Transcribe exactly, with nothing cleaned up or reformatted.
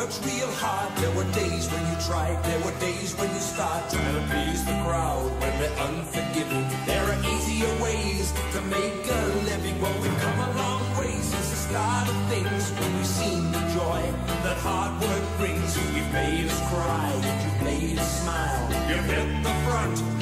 worked real hard. There were days when you tried, there were days when you start trying to please the crowd when they're unforgiving. There are easier ways to make a living. Well, we've come a long way since the start of things, when we've seen the joy that hard work brings. You've made us cry and you've made us smile. You've hit the front